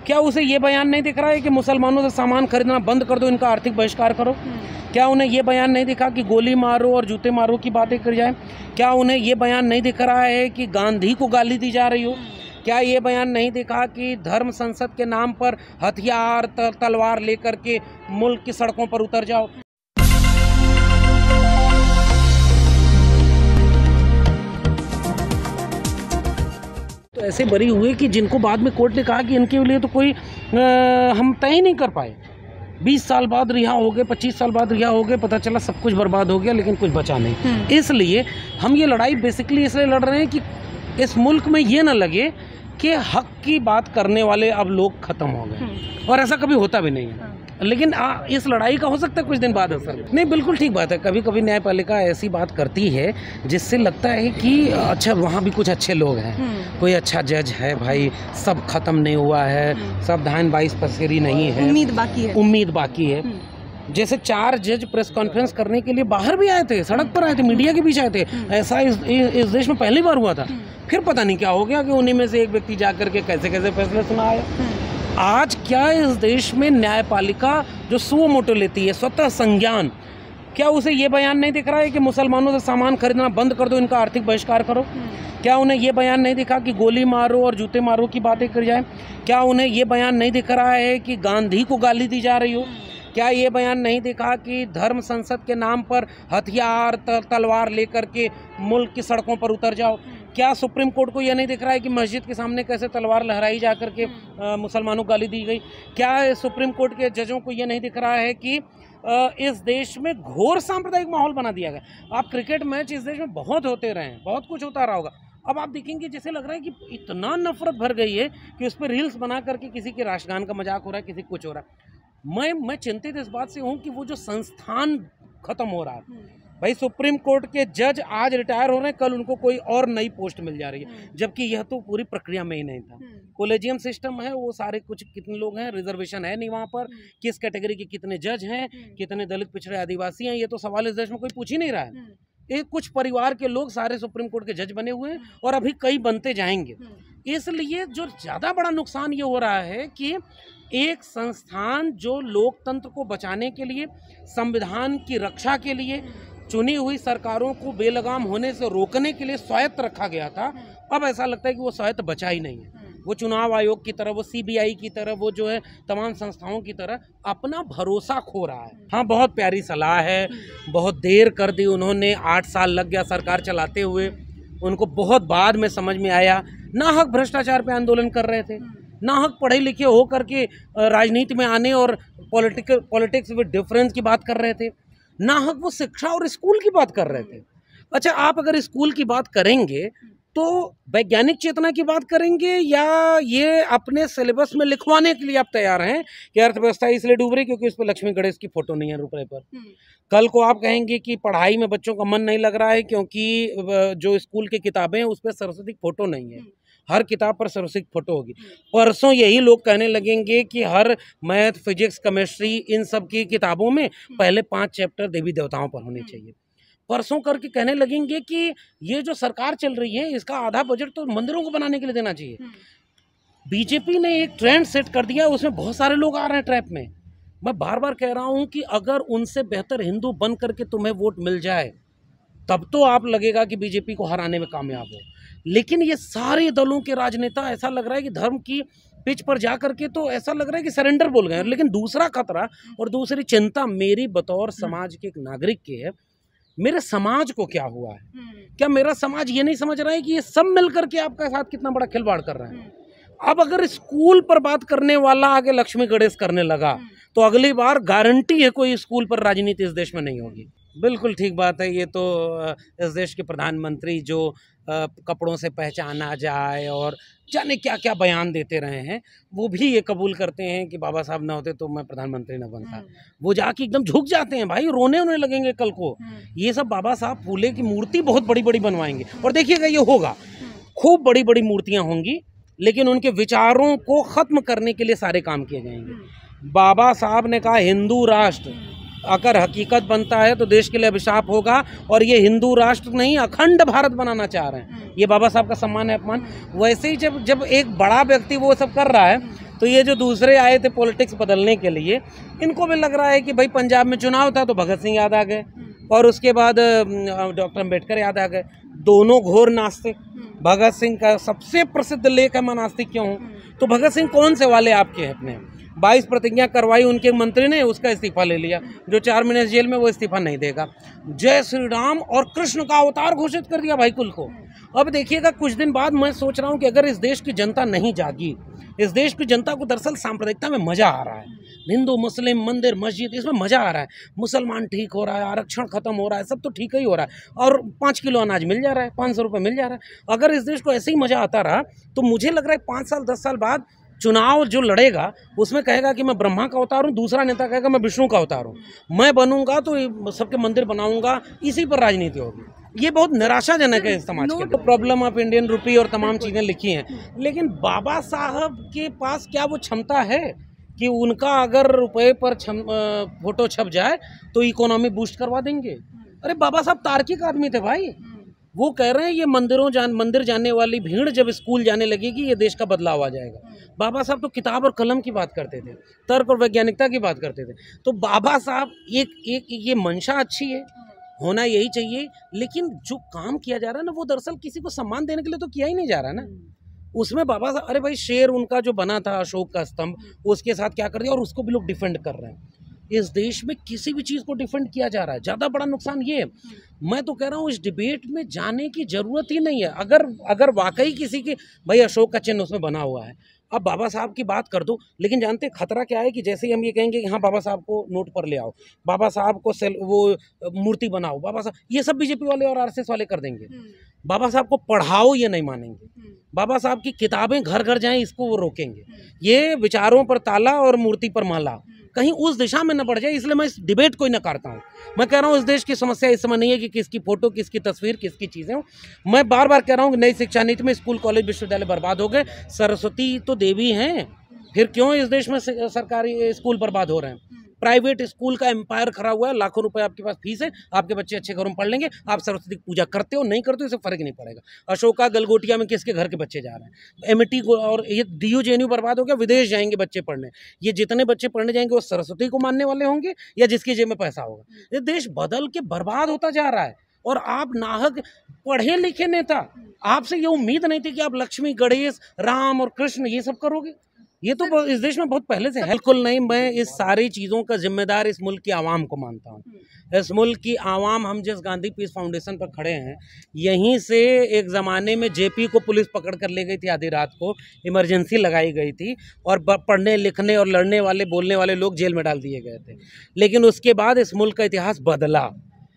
क्या उसे ये बयान नहीं दिख रहा है कि मुसलमानों से सामान खरीदना बंद कर दो, इनका आर्थिक बहिष्कार करो? क्या उन्हें ये बयान नहीं दिखा कि गोली मारो और जूते मारो की बातें कर जाए? क्या उन्हें ये बयान नहीं दिख रहा है कि गांधी को गाली दी जा रही हो? क्या ये बयान नहीं दिखा कि धर्म संसद के नाम पर हथियार तलवार लेकर के मुल्क की सड़कों पर उतर जाओ? तो ऐसे बरी हुए कि जिनको बाद में कोर्ट ने कहा कि इनके लिए तो कोई हम तय ही नहीं कर पाए। 20 साल बाद रिहा हो गए, 25 साल बाद रिहा हो गए, पता चला सब कुछ बर्बाद हो गया, लेकिन कुछ बचा नहीं। इसलिए हम ये लड़ाई बेसिकली इसलिए लड़ रहे हैं कि इस मुल्क में ये ना लगे कि हक की बात करने वाले अब लोग खत्म हो गए, और ऐसा कभी होता भी नहीं है। लेकिन इस लड़ाई का हो सकता है कुछ दिन बाद असर नहीं। बिल्कुल ठीक बात है, कभी कभी न्यायपालिका ऐसी बात करती है जिससे लगता है कि अच्छा वहाँ भी कुछ अच्छे लोग हैं, कोई अच्छा जज है भाई, सब खत्म नहीं हुआ है, सब धान 22 पसेरी नहीं है, उम्मीद बाकी है। जैसे 4 जज प्रेस कॉन्फ्रेंस करने के लिए बाहर भी आए थे, सड़क पर आए थे, मीडिया के बीच आए थे। ऐसा इस देश में पहली बार हुआ था। फिर पता नहीं क्या हो गया कि उन्हीं में से एक व्यक्ति जाकर के कैसे कैसे फैसले सुनाया। आज क्या इस देश में न्यायपालिका जो सुओ मोटो लेती है, स्वतः संज्ञान, क्या उसे ये बयान नहीं दिख रहा है कि मुसलमानों से सामान खरीदना बंद कर दो, इनका आर्थिक बहिष्कार करो? क्या उन्हें ये बयान नहीं दिखा कि गोली मारो और जूते मारो की बातें कर जाए? क्या उन्हें ये बयान नहीं दिख रहा है कि गांधी को गाली दी जा रही हो? क्या ये बयान नहीं दिखा कि धर्म संसद के नाम पर हथियार तलवार लेकर के मुल्क की सड़कों पर उतर जाओ? क्या सुप्रीम कोर्ट को यह नहीं दिख रहा है कि मस्जिद के सामने कैसे तलवार लहराई जा करके मुसलमानों को गाली दी गई? क्या सुप्रीम कोर्ट के जजों को यह नहीं दिख रहा है कि इस देश में घोर सांप्रदायिक माहौल बना दिया गया? आप क्रिकेट मैच इस देश में बहुत होते रहे हैं, बहुत कुछ होता रहा होगा, अब आप देखेंगे जैसे लग रहा है कि इतना नफरत भर गई है कि उस पर रील्स बना करके किसी के राष्ट्रगान का मजाक हो रहा है, किसी कुछ हो रहा है। मैं चिंतित इस बात से हूँ कि वो जो संस्थान खत्म हो रहा है भाई, सुप्रीम कोर्ट के जज आज रिटायर हो रहे हैं, कल उनको कोई और नई पोस्ट मिल जा रही है, जबकि यह तो पूरी प्रक्रिया में ही नहीं था। कॉलेजियम सिस्टम है, वो सारे कुछ कितने लोग हैं, रिजर्वेशन है नहीं वहाँ पर, किस कैटेगरी के कितने जज हैं, कितने दलित पिछड़े आदिवासी हैं, ये तो सवाल इस देश में कोई पूछ ही नहीं रहा है। एक कुछ परिवार के लोग सारे सुप्रीम कोर्ट के जज बने हुए हैं और अभी कई बनते जाएंगे। इसलिए जो ज़्यादा बड़ा नुकसान ये हो रहा है कि एक संस्थान जो लोकतंत्र को बचाने के लिए, संविधान की रक्षा के लिए, चुनी हुई सरकारों को बेलगाम होने से रोकने के लिए स्वायत्त रखा गया था, अब ऐसा लगता है कि वो स्वायत्त बचा ही नहीं है। वो चुनाव आयोग की तरह, वो सीबीआई की तरह, वो जो है तमाम संस्थाओं की तरह अपना भरोसा खो रहा है। हाँ, बहुत प्यारी सलाह है, बहुत देर कर दी उन्होंने, 8 साल लग गया सरकार चलाते हुए, उनको बहुत बाद में समझ में आया। नाहक भ्रष्टाचार पे आंदोलन कर रहे थे, नाहक पढ़े लिखे हो करके राजनीति में आने और पॉलिटिक्स विद डिफरेंस की बात कर रहे थे, नाहक वो शिक्षा और स्कूल की बात कर रहे थे। अच्छा, आप अगर स्कूल की बात करेंगे तो वैज्ञानिक चेतना की बात करेंगे या ये अपने सिलेबस में लिखवाने के लिए आप तैयार हैं कि अर्थव्यवस्था इसलिए डूब रही क्योंकि उस पर लक्ष्मी गणेश की फोटो नहीं है रुपये पर? कल को आप कहेंगे कि पढ़ाई में बच्चों का मन नहीं लग रहा है क्योंकि जो स्कूल की किताबें हैं उस पर सरस्वती की फोटो नहीं है, हर किताब पर सरस्वती की फोटो होगी। परसों यही लोग कहने लगेंगे कि हर मैथ, फिजिक्स, केमिस्ट्री, इन सब की किताबों में पहले 5 चैप्टर देवी देवताओं पर होने चाहिए। परसों करके कहने लगेंगे कि ये जो सरकार चल रही है इसका आधा बजट तो मंदिरों को बनाने के लिए देना चाहिए। बीजेपी ने एक ट्रेंड सेट कर दिया, उसमें बहुत सारे लोग आ रहे हैं ट्रैप में। मैं बार बार कह रहा हूँ कि अगर उनसे बेहतर हिंदू बन करके तुम्हें वोट मिल जाए तब तो आप लगेगा कि बीजेपी को हराने में कामयाब हो, लेकिन ये सारे दलों के राजनेता ऐसा लग रहा है कि धर्म की पिच पर जा करके तो ऐसा लग रहा है कि सरेंडर बोल गए। लेकिन दूसरा खतरा और दूसरी चिंता मेरी बतौर समाज के एक नागरिक की है, मेरे समाज को क्या हुआ है? क्या मेरा समाज ये नहीं समझ रहा है कि ये सब मिलकर के आपके साथ कितना बड़ा खिलवाड़ कर रहे हैं? अब अगर स्कूल पर बात करने वाला आगे लक्ष्मी गणेश करने लगा तो अगली बार गारंटी है कोई स्कूल पर राजनीति इस देश में नहीं होगी। बिल्कुल ठीक बात है। ये तो इस देश के प्रधानमंत्री जो कपड़ों से पहचाना जाए और जाने क्या क्या बयान देते रहे हैं, वो भी ये कबूल करते हैं कि बाबा साहब ना होते तो मैं प्रधानमंत्री ना बनता। वो जाके एकदम झुक जाते हैं भाई, रोने होने लगेंगे कल को। ये सब बाबा साहब फूले की मूर्ति बहुत बड़ी बड़ी बनवाएंगे और देखिएगा ये होगा, खूब बड़ी बड़ी मूर्तियाँ होंगी, लेकिन उनके विचारों को ख़त्म करने के लिए सारे काम किए जाएंगे। बाबा साहब ने कहा हिंदू राष्ट्र अगर हकीकत बनता है तो देश के लिए अभिशाप होगा, और ये हिंदू राष्ट्र नहीं अखंड भारत बनाना चाह रहे हैं। ये बाबा साहब का सम्मान है, अपमान। वैसे ही जब एक बड़ा व्यक्ति वो सब कर रहा है तो ये जो दूसरे आए थे पॉलिटिक्स बदलने के लिए, इनको भी लग रहा है कि भाई पंजाब में चुनाव था तो भगत सिंह याद आ गए और उसके बाद डॉक्टर अम्बेडकर याद आ गए। दोनों घोर नास्तिक। भगत सिंह का सबसे प्रसिद्ध लेख है मैं नास्तिक क्यों हूँ। तो भगत सिंह कौन से वाले आपके अपने 22 प्रतिज्ञा करवाई उनके मंत्री ने, उसका इस्तीफा ले लिया। जो 4 महीने जेल में, वो इस्तीफा नहीं देगा। जय श्री राम और कृष्ण का अवतार घोषित कर दिया भाई कुल को। अब देखिएगा कुछ दिन बाद मैं सोच रहा हूँ कि अगर इस देश की जनता नहीं जागी, इस देश की जनता को दरअसल सांप्रदायिकता में मजा आ रहा है। हिंदू मुस्लिम मंदिर मस्जिद इसमें मजा आ रहा है। मुसलमान ठीक हो रहा है, आरक्षण खत्म हो रहा है, सब तो ठीक ही हो रहा है और 5 किलो अनाज मिल जा रहा है, 500 रुपये मिल जा रहा है। अगर इस देश को ऐसे ही मजा आता रहा तो मुझे लग रहा है 5 साल 10 साल बाद चुनाव जो लड़ेगा उसमें कहेगा कि मैं ब्रह्मा का अवतार हूँ, दूसरा नेता कहेगा मैं विष्णु का अवतार हूँ, मैं बनूंगा तो सबके मंदिर बनाऊंगा, इसी पर राजनीति होगी। ये बहुत निराशाजनक है इस समाज के लिए। प्रॉब्लम ऑफ इंडियन रूपी और तमाम चीज़ें लिखी हैं, लेकिन बाबा साहब के पास क्या वो क्षमता है कि उनका अगर रुपए पर फोटो छप जाए तो इकोनॉमी बूस्ट करवा देंगे? अरे बाबा साहब तार्किक आदमी थे भाई। वो कह रहे हैं ये मंदिर जाने वाली भीड़ जब स्कूल जाने लगेगी ये देश का बदलाव आ जाएगा। बाबा साहब तो किताब और कलम की बात करते थे, तर्क और वैज्ञानिकता की बात करते थे। तो बाबा साहब एक ये मंशा अच्छी है, होना यही चाहिए, लेकिन जो काम किया जा रहा है ना वो दरअसल किसी को सम्मान देने के लिए तो किया ही नहीं जा रहा ना। उसमें बाबा साहब, अरे भाई शेर उनका जो बना था अशोक का स्तंभ, उसके साथ क्या कर दिया और उसको भी लोग डिफेंड कर रहे हैं। इस देश में किसी भी चीज़ को डिफेंड किया जा रहा है। ज़्यादा बड़ा नुकसान ये है। मैं तो कह रहा हूँ इस डिबेट में जाने की ज़रूरत ही नहीं है। अगर वाकई किसी की भाई अशोक का चिन्ह उसमें बना हुआ है, अब बाबा साहब की बात कर दो, लेकिन जानते खतरा क्या है कि जैसे ही हम ये कहेंगे कि हाँ बाबा साहब को नोट पर ले आओ, बाबा साहब को वो मूर्ति बनाओ, बाबा साहब, ये सब बीजेपी वाले और आरएसएस वाले कर देंगे। बाबा साहब को पढ़ाओ, ये नहीं मानेंगे। बाबा साहब की किताबें घर घर जाएं, इसको वो रोकेंगे। ये विचारों पर ताला और मूर्ति पर माला कहीं उस दिशा में न बढ़ जाए, इसलिए मैं इस डिबेट को ही नकारता हूँ। मैं कह रहा हूँ इस देश की समस्या इस समय नहीं है कि किसकी फोटो, किसकी तस्वीर, किसकी चीज़ें हो। मैं बार बार कह रहा हूँ कि नई शिक्षा नीति में स्कूल कॉलेज विश्वविद्यालय बर्बाद हो गए। सरस्वती तो देवी हैं, फिर क्यों इस देश में सरकारी स्कूल बर्बाद हो रहे हैं? प्राइवेट स्कूल का एम्पायर खड़ा हुआ है, लाखों रुपए आपके पास फीस है, आपके बच्चे अच्छे घरों में पढ़ लेंगे, आप सरस्वती की पूजा करते हो नहीं करते हो इससे फर्क नहीं पड़ेगा। अशोका गलगोटिया में किसके घर के बच्चे जा रहे हैं? एमटी और ये डीयू जेएनयू बर्बाद हो गया, विदेश जाएंगे बच्चे पढ़ने। ये जितने बच्चे पढ़ने जाएंगे वो सरस्वती को मानने वाले होंगे या जिसकी जेब में पैसा होगा? ये देश बदल के बर्बाद होता जा रहा है और आप नाहक पढ़े लिखे नेता, आपसे ये उम्मीद नहीं थी कि आप लक्ष्मी, गणेश, राम और कृष्ण ये सब करोगे। ये तो इस देश में बहुत पहले से है। बिल्कुल नहीं, मैं इस सारी चीज़ों का जिम्मेदार इस मुल्क की आवाम को मानता हूँ। इस मुल्क की आवाम, हम जिस गांधी पीस फाउंडेशन पर खड़े हैं, यहीं से एक ज़माने में जेपी को पुलिस पकड़ कर ले गई थी, आधी रात को इमरजेंसी लगाई गई थी और पढ़ने लिखने और लड़ने वाले बोलने वाले लोग जेल में डाल दिए गए थे। लेकिन उसके बाद इस मुल्क का इतिहास बदला।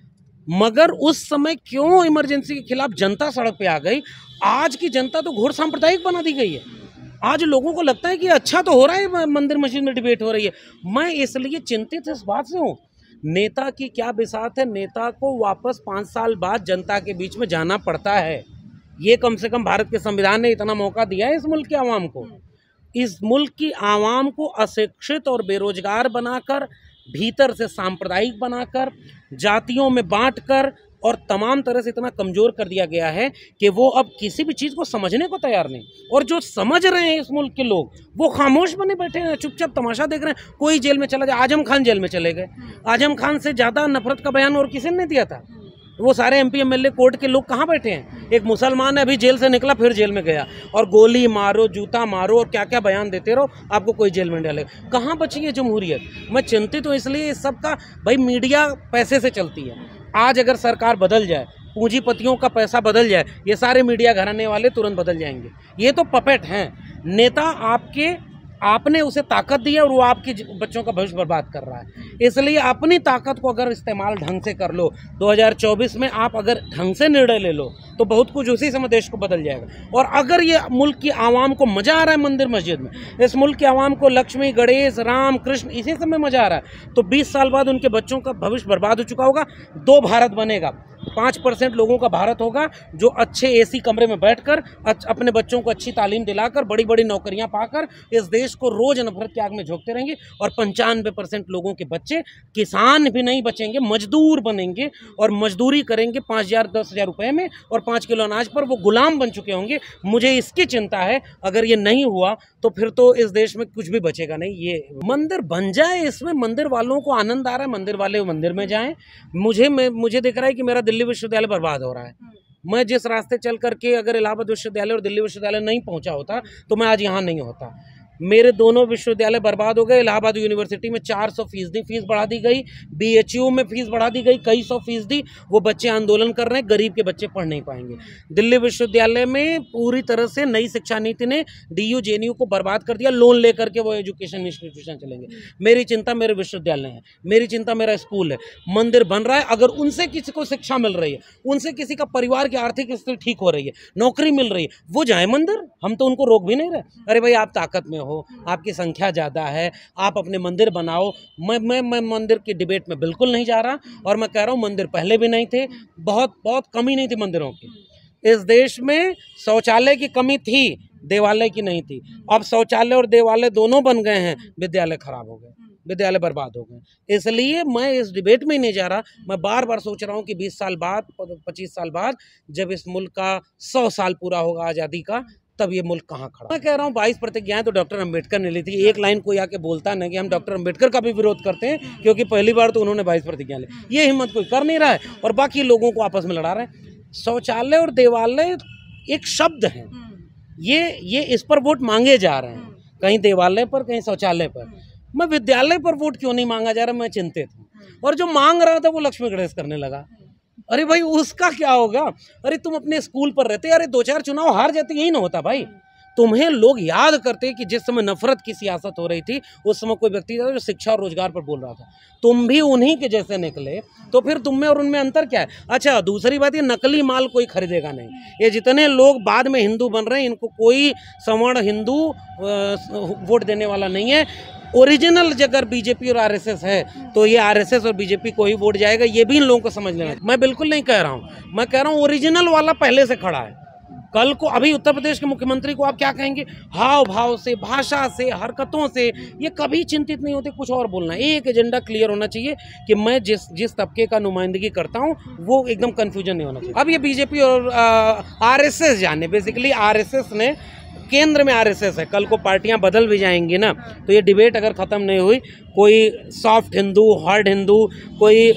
मगर उस समय क्यों इमरजेंसी के खिलाफ जनता सड़क पे आ गई? आज की जनता तो घोर सांप्रदायिक बना दी गई है। आज लोगों को लगता है कि अच्छा तो हो रहा है, मंदिर मस्जिद में डिबेट हो रही है। मैं इसलिए चिंतित इस बात से हूँ। नेता की क्या बिसात है, नेता को वापस 5 साल बाद जनता के बीच में जाना पड़ता है। ये कम से कम भारत के संविधान ने इतना मौका दिया है इस मुल्क की आवाम को। इस मुल्क की आवाम को अशिक्षित और बेरोजगार बनाकर, भीतर से सांप्रदायिक बनाकर, जातियों में बांटकर और तमाम तरह से इतना कमज़ोर कर दिया गया है कि वो अब किसी भी चीज़ को समझने को तैयार नहीं। और जो समझ रहे हैं इस मुल्क के लोग, वो खामोश बने बैठे हैं, चुपचाप तमाशा देख रहे हैं। कोई जेल में चला जाए, आजम खान जेल में चले गए। आजम खान से ज़्यादा नफरत का बयान और किसी ने नहीं दिया था। वो सारे MP MLA कोर्ट के लोग कहाँ बैठे हैं? एक मुसलमान है, अभी जेल से निकला फिर जेल में गया और गोली मारो, जूता मारो और क्या क्या बयान देते रहो, आपको कोई जेल में डालेगा। कहाँ बची है जमहूरियत? मैं चिंतित हूँ इसलिए इस सब का। भाई मीडिया पैसे से चलती है। आज अगर सरकार बदल जाए, पूंजीपतियों का पैसा बदल जाए, ये सारे मीडिया घराने वाले तुरंत बदल जाएंगे। ये तो पपेट हैं। नेता आपने उसे ताकत दी है और वो आपके बच्चों का भविष्य बर्बाद कर रहा है। इसलिए अपनी ताकत को अगर इस्तेमाल ढंग से कर लो, 2024 में आप अगर ढंग से निर्णय ले लो तो बहुत कुछ उसी समय देश को बदल जाएगा। और अगर ये मुल्क की आवाम को मज़ा आ रहा है मंदिर मस्जिद में, इस मुल्क की आवाम को लक्ष्मी, गणेश, राम, कृष्ण इसी समय मज़ा आ रहा है, तो 20 साल बाद उनके बच्चों का भविष्य बर्बाद हो चुका होगा। 2 भारत बनेगा। 5% लोगों का भारत होगा जो अच्छे एसी कमरे में बैठकर अपने बच्चों को अच्छी तालीम दिलाकर बड़ी बड़ी नौकरियां पाकर इस देश को रोज नफरत की आग में झोंकते रहेंगे। और 95% लोगों के बच्चे किसान भी नहीं बचेंगे, मजदूर बनेंगे और मजदूरी करेंगे 5,000 10,000 रुपए में, और 5 किलो अनाज पर वो गुलाम बन चुके होंगे। मुझे इसकी चिंता है। अगर ये नहीं हुआ तो फिर तो इस देश में कुछ भी बचेगा नहीं। ये मंदिर बन जाए, इसमें मंदिर वालों को आनंद आ रहा है, मंदिर वाले मंदिर में जाएं। मुझे दिख रहा है कि मेरा दिल्ली विश्वविद्यालय बर्बाद हो रहा है। मैं जिस रास्ते चल करके अगर इलाहाबाद विश्वविद्यालय और दिल्ली विश्वविद्यालय नहीं पहुंचा होता तो मैं आज यहाँ नहीं होता। मेरे दोनों विश्वविद्यालय बर्बाद हो गए। इलाहाबाद यूनिवर्सिटी में 400% फीस बढ़ा दी गई, BHU में फीस बढ़ा दी गई कई 100%। वो बच्चे आंदोलन कर रहे हैं, गरीब के बच्चे पढ़ नहीं पाएंगे। दिल्ली विश्वविद्यालय में पूरी तरह से नई शिक्षा नीति ने DU JNU को बर्बाद कर दिया। लोन लेकर के वो एजुकेशन इंस्टीट्यूशन चलेंगे। मेरी चिंता मेरे विश्वविद्यालय है, मेरी चिंता मेरा स्कूल है। मंदिर बन रहा है, अगर उनसे किसी को शिक्षा मिल रही है, उनसे किसी का परिवार की आर्थिक स्थिति ठीक हो रही है, नौकरी मिल रही है, वो जाए मंदिर। हम तो उनको रोक भी नहीं रहे। अरे भाई आप ताकत में हो, आपकी संख्या ज़्यादा है, आप अपने मंदिर बनाओ। मैं मंदिर की डिबेट में बिल्कुल नहीं जा रहा। और मैं कह रहा हूँ मंदिर पहले भी नहीं थे, बहुत कमी नहीं थी मंदिरों की। इस देश में शौचालय की कमी थी, देवालय की नहीं थी। अब शौचालय और देवालय दोनों बन गए हैं, विद्यालय खराब हो गए, विद्यालय बर्बाद हो गए। इसलिए मैं इस डिबेट में ही नहीं जा रहा। मैं बार बार सोच रहा हूँ कि 20 साल बाद, 25 साल बाद, जब इस मुल्क का 100 साल पूरा होगा आज़ादी का, तब ये मुल्क कहाँ खड़ा। मैं कह रहा हूँ 22 प्रतिज्ञाएं तो डॉक्टर अंबेडकर ने ली थी। एक लाइन कोई आके बोलता नहीं कि हम डॉक्टर अंबेडकर का भी विरोध करते हैं, क्योंकि पहली बार तो उन्होंने 22 प्रतिज्ञा ली। ये हिम्मत कोई कर नहीं रहा है और बाकी लोगों को आपस में लड़ा रहे हैं। शौचालय और देवालय एक शब्द है, ये इस पर वोट मांगे जा रहे हैं, कहीं देवालय पर, कहीं शौचालय पर। मैं विद्यालय पर वोट क्यों नहीं मांगा जा रहा, मैं चिंतित हूँ। और जो मांग रहा था वो लक्ष्मी गणेश करने लगा। अरे भाई उसका क्या होगा? अरे तुम अपने स्कूल पर रहते, अरे 2-4 चुनाव हार जाते, यही ना होता भाई। तुम्हें लोग याद करते कि जिस समय नफरत की सियासत हो रही थी, उस समय कोई व्यक्ति था जो शिक्षा और रोजगार पर बोल रहा था। तुम भी उन्हीं के जैसे निकले, तो फिर तुम में और उनमें अंतर क्या है? अच्छा, दूसरी बात, ये नकली माल कोई खरीदेगा नहीं। ये जितने लोग बाद में हिंदू बन रहे हैं, इनको कोई सवर्ण हिंदू वोट देने वाला नहीं है। ओरिजिनल अगर बीजेपी और आरएसएस है तो ये आरएसएस और बीजेपी को ही वोट जाएगा। ये भी इन लोगों को समझ लेना। मैं बिल्कुल नहीं कह रहा हूँ, मैं कह रहा हूँ ओरिजिनल वाला पहले से खड़ा है। कल को अभी उत्तर प्रदेश के मुख्यमंत्री को आप क्या कहेंगे? हाव भाव से, भाषा से, हरकतों से ये कभी चिंतित नहीं होते, कुछ और बोलना। एक एजेंडा क्लियर होना चाहिए कि मैं जिस तबके का नुमाइंदगी करता हूँ वो एकदम कन्फ्यूजन नहीं होना चाहिए। अब ये बीजेपी और आरएसएस जाने, बेसिकली आरएसएस ने, केंद्र में आरएसएस है, कल को पार्टियां बदल भी जाएंगी ना, तो ये डिबेट अगर ख़त्म नहीं हुई, कोई सॉफ्ट हिंदू, हार्ड हिंदू, कोई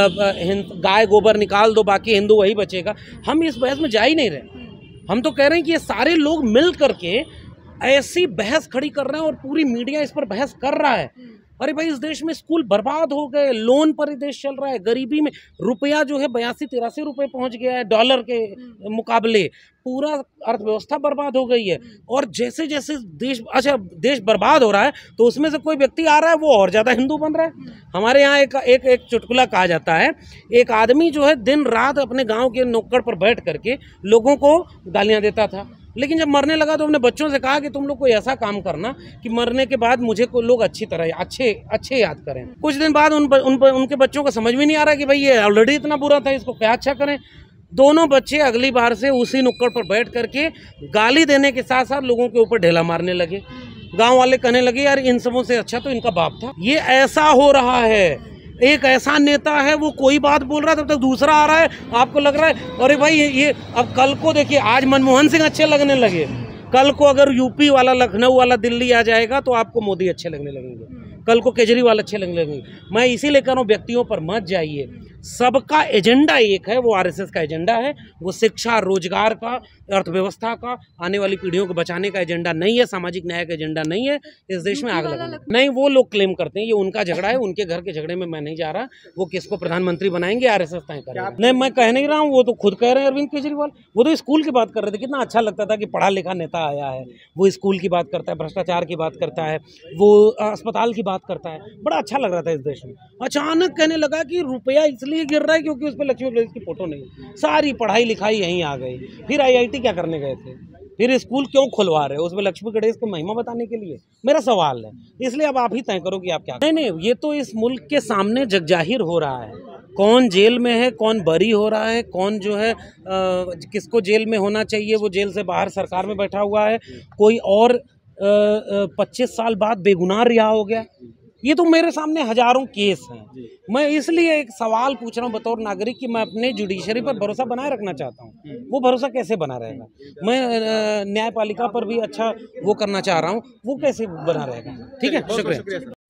गाय गोबर निकाल दो, बाकी हिंदू वही बचेगा, हम इस बहस में जा ही नहीं रहे। हम तो कह रहे हैं कि ये सारे लोग मिल करके ऐसी बहस खड़ी कर रहे हैं और पूरी मीडिया इस पर बहस कर रहा है। अरे भाई इस देश में स्कूल बर्बाद हो गए, लोन पर देश चल रहा है, गरीबी में रुपया जो है 82-83 रुपये पहुंच गया है डॉलर के मुकाबले, पूरा अर्थव्यवस्था बर्बाद हो गई है। और जैसे जैसे देश बर्बाद हो रहा है तो उसमें से कोई व्यक्ति आ रहा है वो और ज़्यादा हिंदू बन रहा है। हमारे यहाँ एक चुटकुला कहा जाता है, एक आदमी जो है दिन रात अपने गाँव के नुक्कड़ पर बैठ करके लोगों को गालियाँ देता था, लेकिन जब मरने लगा तो अपने बच्चों से कहा कि तुम लोग कोई ऐसा काम करना कि मरने के बाद मुझे कोई लोग अच्छी तरह अच्छे याद करें। कुछ दिन बाद उनके बच्चों को समझ में नहीं आ रहा कि भाई ये ऑलरेडी इतना बुरा था, इसको क्या अच्छा करें। दोनों बच्चे अगली बार से उसी नुक्कड़ पर बैठ करके गाली देने के साथ साथ लोगों के ऊपर ढेला मारने लगे। गांव वाले कहने लगे यार इन सबों से अच्छा तो इनका बाप था। ये ऐसा हो रहा है, एक ऐसा नेता है वो कोई बात बोल रहा है तब तक दूसरा आ रहा है, आपको लग रहा है अरे भाई ये अब कल को देखिए, आज मनमोहन सिंह अच्छे लगने लगे, कल को अगर यूपी वाला, लखनऊ वाला दिल्ली आ जाएगा तो आपको मोदी अच्छे लगने लगेंगे, कल को केजरीवाल अच्छे लगने लगेंगे। मैं इसीलिए कह रहा हूँ व्यक्तियों पर मत जाइए, सबका एजेंडा एक है, वो आरएसएस का एजेंडा है, वो शिक्षा, रोजगार का, अर्थव्यवस्था का, आने वाली पीढ़ियों को बचाने का एजेंडा नहीं है, सामाजिक न्याय का एजेंडा नहीं है। इस देश में आग लगाना नहीं, वो लोग क्लेम करते हैं, ये उनका झगड़ा है, उनके घर के झगड़े में मैं नहीं जा रहा। वो किसको प्रधानमंत्री बनाएंगे आरएसएस तय करेगा। नहीं, मैं कह नहीं रहा हूँ, वो तो खुद कह रहे हैं अरविंद केजरीवाल। वो तो स्कूल की बात कर रहे थे, कितना अच्छा लगता था कि पढ़ा लिखा नेता आया है, वो स्कूल की बात करता है, भ्रष्टाचार की बात करता है, वो अस्पताल की बात करता है, बड़ा अच्छा लग रहा था इस देश में। अचानक कहने लगा कि रुपया इसलिए गिर रहा है क्योंकि उस पर लक्ष्मी गणेश की फोटो नहीं, सारी पढ़ाई लिखाई यहीं आ गई। फिर आईआईटी क्या करने गए थे, फिर स्कूल क्यों खुलवा रहे हो, उसमें लक्ष्मी गणेश की महिमा बताने के लिए? मेरा सवाल है, इसलिए अब आप ही तय करो कि आप क्या। नहीं, ये तो इस मुल्क के सामने जगजाहिर हो रहा है कौन जेल में है, कौन बरी हो रहा है, कौन जो है किसको जेल में होना चाहिए वो जेल से बाहर सरकार में बैठा हुआ है, कोई और 25 साल बाद बेगुनाह रिहा हो गया। ये तो मेरे सामने हजारों केस हैं। मैं इसलिए एक सवाल पूछ रहा हूँ बतौर नागरिक कि मैं अपने जुडिशरी पर भरोसा बनाए रखना चाहता हूँ। वो भरोसा कैसे बना रहेगा? मैं न्यायपालिका पर भी अच्छा वो करना चाह रहा हूँ, वो कैसे बना रहेगा? ठीक है, शुक्रिया।